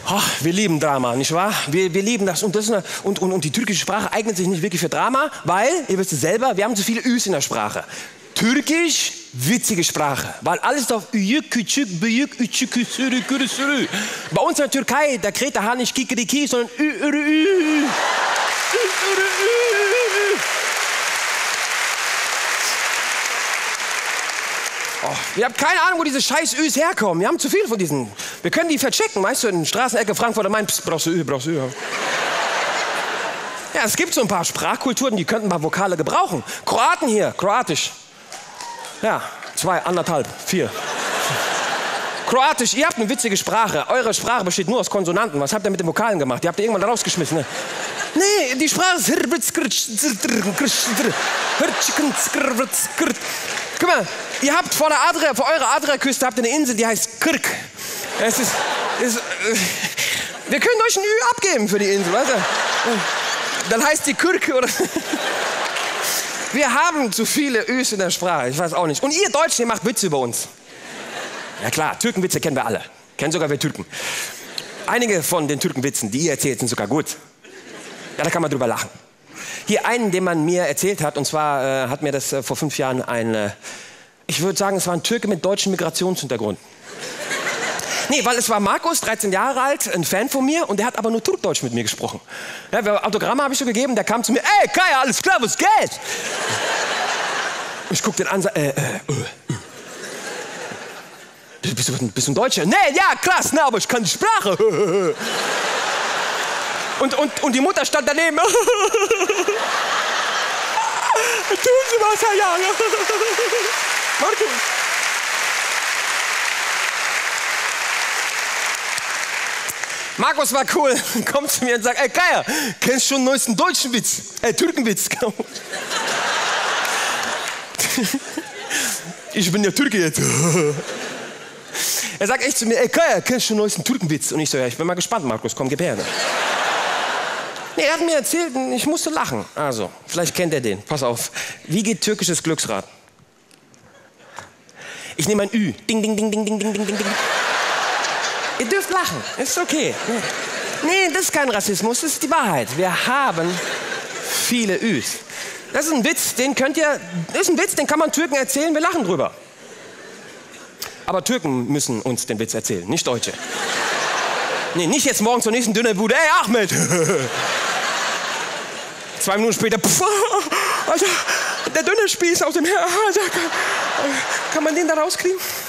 Oh, wir lieben Drama, nicht wahr? Wir lieben das. Und die türkische Sprache eignet sich nicht wirklich für Drama, weil, ihr wisst es selber, wir haben zu viele Üs in der Sprache. Türkisch, witzige Sprache, weil alles auf Üyük, Küçük, Büyük, Üçük, Küsürü, Kürüsürü. Bei uns in der Türkei, da kräht der Hahn nicht Kikeriki, sondern Ü. Oh, wir haben keine Ahnung, wo diese scheiß Üs herkommen. Wir haben zu viel von diesen. Wir können die verchecken, weißt du, in der Straßenecke Frankfurt am Main, brauchst du Ü. Ja, es gibt so ein paar Sprachkulturen, die könnten mal Vokale gebrauchen. Kroaten hier, Kroatisch. Ja, 2, 1,5, 4. Kroatisch, ihr habt eine witzige Sprache. Eure Sprache besteht nur aus Konsonanten. Was habt ihr mit den Vokalen gemacht? Die habt ihr irgendwann rausgeschmissen, ne? Nee, die Sprache ist... Guck mal, ihr habt vor eurer Adriaküste habt ihr eine Insel, die heißt Kirk. Wir können euch ein Ü abgeben für die Insel, weißt du? Dann heißt die Kirk oder... Wir haben zu viele Üs in der Sprache, ich weiß auch nicht. Und ihr Deutschen, ihr macht Witze über uns. Ja klar, Türkenwitze kennen wir alle. Kennen sogar wir Türken. Einige von den Türkenwitzen, die ihr erzählt, sind sogar gut. Ja, da kann man drüber lachen. Hier einen, den man mir erzählt hat, und zwar hat mir das vor 5 Jahren ich würde sagen, es war ein Türke mit deutschem Migrationshintergrund. Nee, weil es war Markus, 13 Jahre alt, ein Fan von mir, und der hat aber nur Turkdeutsch mit mir gesprochen. Ja, Autogramme habe ich so gegeben, der kam zu mir, ey, Kaya, alles klar, was geht? Ich guck den an, bist du ein Deutscher? Nee, ja, krass, ne, aber ich kann die Sprache. Und die Mutter stand daneben. Tun Sie was, Herr Jange. Markus. Markus war cool, kommt zu mir und sagt, ey Kaya, kennst du schon den neuesten deutschen Witz? Türkenwitz. Ich bin ja Türke jetzt. Er sagt echt zu mir, ey Kaya, kennst du schon den neuesten Türkenwitz? Und ich so, ja, ich bin mal gespannt, Markus, komm, gib her. Nee, er hat mir erzählt, ich musste lachen. Also, vielleicht kennt er den, pass auf. Wie geht türkisches Glücksrad? Ich nehme ein Ü. Ding, ding, ding, ding, ding, ding, ding, ding. Ihr dürft lachen, ist okay. Nee, das ist kein Rassismus, das ist die Wahrheit. Wir haben viele Üs. Das ist ein Witz, den kann man Türken erzählen, wir lachen drüber. Aber Türken müssen uns den Witz erzählen, nicht Deutsche. Nee, nicht jetzt morgen zur nächsten Dönerbude, ey Ahmed! 2 Minuten später, also, der Dönerspieß aus dem Her, kann man den da rauskriegen?